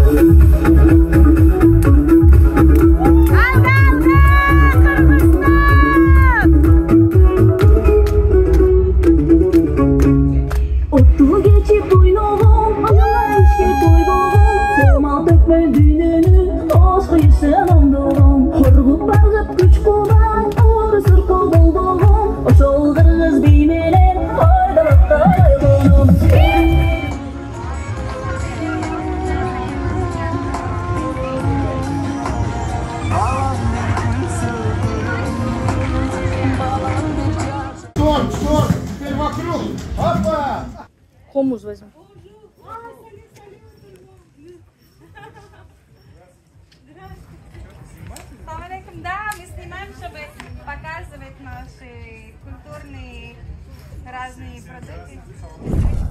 Хомус возьму. Да, мы снимаем, чтобы показывать наши культурные разные продукты.